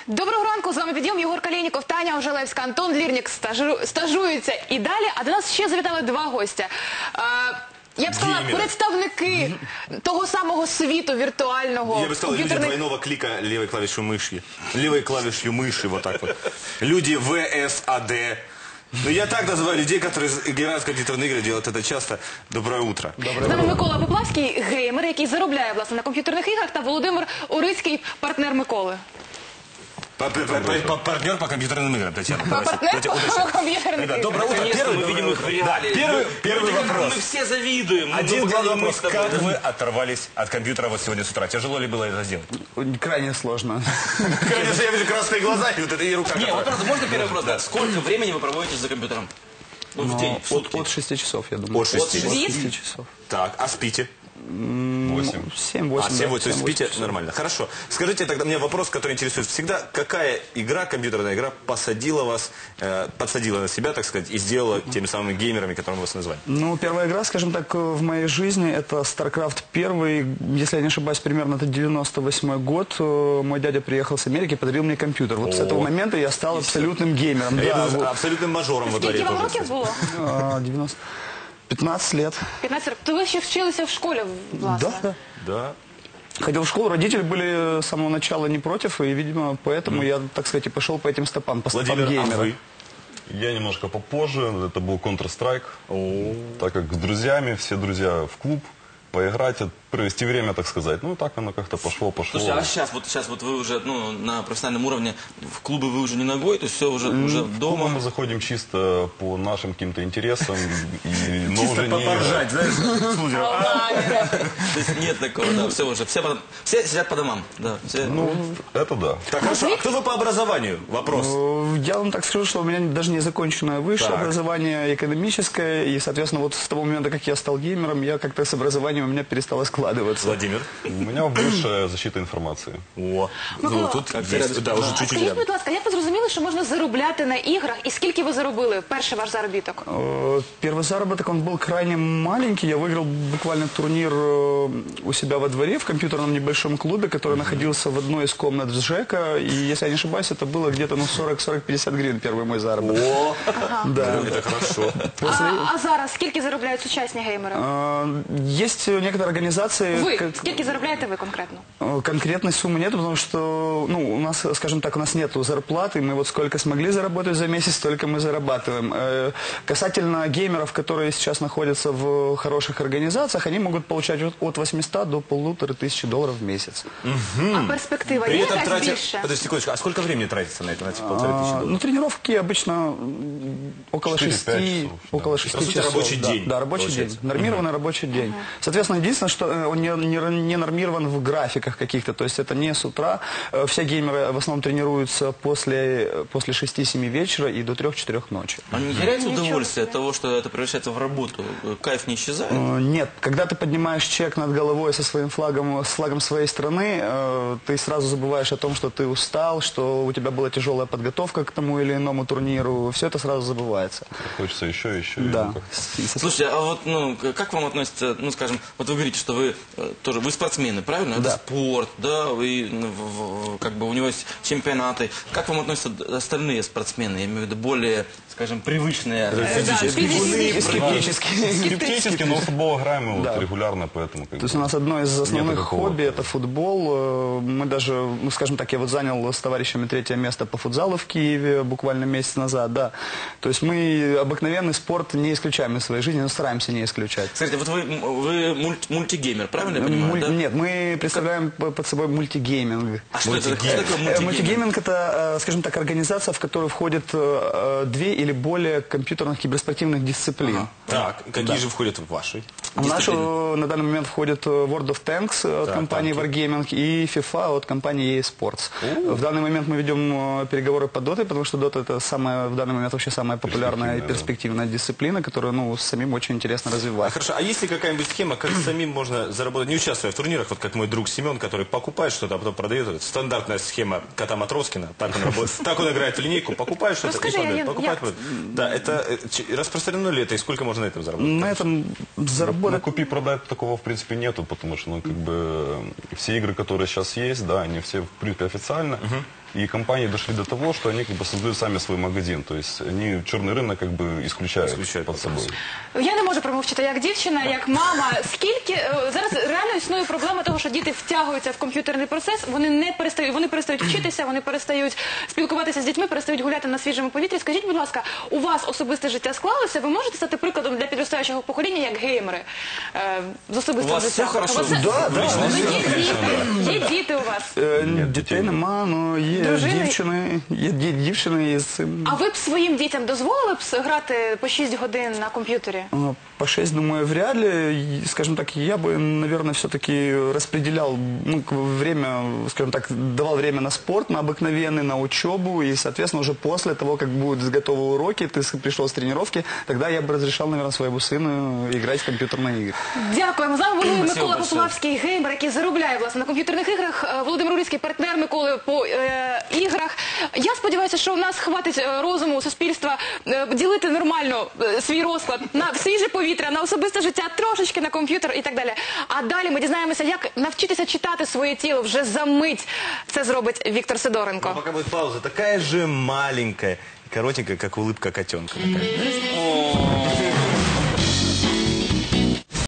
Доброго ранку, з вами підйом Єгор Калєніков, Таня Ожелевська, Антон Лірнік стажуються і далі. А до нас ще завітали два гостя. Я б сказала, представники того самого світу віртуального. Я бы сказал, люди двойного клика левой клавишью мыши. Левой клавишью мыши, вот так вот. Люди ВСАД. Ну, я так называю людей, которые играют в компьютерные игры, делают это часто. Доброе утро. З нами Микола Поплавський, геймер, який заробляє, власне, на комп'ютерних іграх, та Володимир Урицький, партнер Миколи. Партнер по компьютерным играм, Татьяна. Партнер по комп'ютерних іграх. Доброе утро. Наконец-то мы видим их в реале. Первый вопрос. Мы все завидуем. Один главный вопрос. Как вы оторвались от компьютера вот сегодня с утра? Тяжело ли было это сделать? Крайне сложно. Конечно, я вижу красные глаза и рука. Не, вот правда, можно первый вопрос? Да. Сколько времени вы проводите за компьютером? Ну, в день, в сутки? От 6 часов, я думаю. От 6 От 6 часов. Так, а спите? 8. 7-8. А, 7-8, то есть спите нормально. Хорошо. Скажите тогда, мне вопрос, который интересует всегда. Какая игра, компьютерная игра, подсадила на себя, так сказать, и сделала теми самыми геймерами, которыми вас назвали? Ну, первая игра, скажем так, в моей жизни, это StarCraft 1. Если я не ошибаюсь, примерно это 98 год. Мой дядя приехал с Америки, подарил мне компьютер. Вот с этого момента я стал абсолютным геймером. Да, вот. Абсолютным мажором во дворе. Скільки вам років було? 15 лет. 15 років. То ви ще вчилися в школі, власне? Да. Да. Ходил в школу, родители были с самого начала не против, и, видимо, поэтому я, так сказать, и пошел по этим стопам, по стопам Владимир, а геймера. вы? Я немножко попозже, это был Counter-Strike, так как с друзьями, все друзья в клуб, поиграть, провести время, так сказать. Ну, так оно как-то пошло. Слушайте, а сейчас вот вы уже на профессиональном уровне, в клубы вы уже не ногой, то есть все уже В клубы дома? мы заходим чисто по нашим каким-то интересам, но уже не... Поржать, знаешь, То есть нет такого, да, все уже, все сидят по домам, да. Все. Ну, это да. Так, хорошо. А кто вы по образованию? Вопрос. Я вам так скажу, что у меня даже не законченное высшее Так. образование, экономическое, и, соответственно, вот с того момента, как я стал геймером, я как-то с образованием у меня перестало складываться. Владимир. У меня высшая защита информации. О, Микола, тут есть, да, уже чуть-чуть Скажіть, рядом. будь ласка, як ви зрозуміли, що можна заробляти на іграх? І скільки ви заробили? Перший ваш заробіток? Первый заработок, он был крайне маленький. Я выиграл буквально турнир у себя во дворе в компьютерном небольшом клубе, который находился в одной из комнат ЖЭКа. И, если я не ошибаюсь, это было где-то 40-50 гривен первый мой заработок. О, Да. это хорошо. А зараз скільки заробляють сучасні геймери? Есть некоторые организации... Ви? Скільки заробляєте ви конкретно? Конкретной суммы нет, потому что, ну, у нас, скажем так, у нас нету зарплаты, мы вот сколько смогли заработать за месяц, столько мы зарабатываем. Касательно геймеров, которые сейчас находятся в хороших организациях, они могут получать от 800 до $1500 в месяц. А перспектива При є этом якась тратят... більше? Подожди секундочку, а сколько времени тратится на это, на эти $1500? Ну, тренировки обычно около 4-5 6, часов, около да. 6 По сути, часов. рабочий день, Да, рабочий день. получается. Нормированный рабочий день. Соответственно, единственное, что он не нормирован в графиках каких-то, то есть это не с утра. Все геймеры в основном тренируются после 6-7 вечера и до 3-4 ночи. А не теряете удовольствие от того, что это превращается в работу? Кайф не исчезает? Нет, когда ты поднимаешь чек над головой со своим флагом, с флагом своей страны, ты сразу забываешь о том, что ты устал, что у тебя была тяжелая подготовка к тому или иному турниру. Все это сразу забывается. Хочется еще. Да. Слушайте, а вот, как вам относится, скажем, вот вы говорите, что вы тоже, вы спортсмены, правильно? Да. Это спорт, да, вы, как бы у него есть чемпионаты. Как вам относятся остальные спортсмены, я имею в виду более, скажем, привычные? Скептически, но в футбол играем мы Да. вот регулярно, поэтому... То есть у нас одно из основных такого. хобби – это футбол. Мы даже, ну, скажем так, я вот занял с товарищами 3-е место по футзалу в Киеве буквально месяц назад, да. То есть мы обыкновенный спорт не исключаем из своей жизни, но стараемся не исключать. Скажите, вот вы мультигеймер, правильно я понимаю, да? Нет, мы представляем под собой мультигейминг. А что это такое мультигейминг? Мультигейминг – это, скажем так, организация, в которую входят 2 или более компьютерных киберспортивных дисциплин. Так, какие же входят в ваши? В нашу на данный момент входит World of Tanks от компании Wargaming и FIFA от компании EA Sports. В данный момент мы ведем переговоры по Dota, потому что Dota это в данный момент вообще самая популярная и перспективная дисциплина, которую, ну, самим очень интересно развивать. Хорошо, а есть ли какая-нибудь схема, как самим можно заработать, не участвуя в турнирах, вот как мой друг Семен, который покупает что-то, а потом продает? Это стандартная схема кота Матроскина, так он работает, так он играет в линейку, покупает что-то и продает, покупает, продает. Да, это распространено ли это и сколько можно на этом заработать? На этом заработать... Купи-продай такого, в принципе, нету, потому что, ну, как бы, все игры, которые сейчас есть, да, они все, в принципе, официально. И компании дошли до того, что они как бы создают сами свой магазин. То есть они черный рынок как бы исключают под собой. Я не можу промовчати як дівчина, як мама. Скільки зараз реально існує проблема того, що діти втягуються в комп'ютерний процес, вони перестають вчитися, вони перестають спілкуватися з дітьми, перестають гуляти на свіжому повітрі. Скажіть, будь ласка, у вас особисте життя склалося? Ви можете стати прикладом для підростаючого покоління як геймери з особистого життя? У вас все хорошо? Є діти у вас? Дітей нема, але є дівчини із цим. А ви б своїм дітям дозволили б грати по 6 годин на комп'ютері? По 6, думаю, вряд ли. Скажем так, я бы, наверное, все-таки распределял время, скажем так, давал время на спорт, на обыкновенный, на учебу. И, соответственно, уже после того, как будут готовы уроки, ты пришел с тренировки, тогда я бы разрешал, наверное, своему сыну играть в компьютерные игры. Дякуємо. З вами був Микола Поплавський, геймер, який заробляє, власне, на комп'ютерних іграх. Володимир Урицький, партнер Миколи по іграх. Я сподіваюся, що у нас хватить розуму суспільства ділити нормально свій розклад на свіже повітря, на особисте життя, трошечки на комп'ютер і так далі. А далі ми дізнаємося, як навчитися читати своє тіло вже за мить. Це зробить Віктор Сидоренко. Пока будет пауза, такая же маленькая и коротенькая, как улыбка котенка.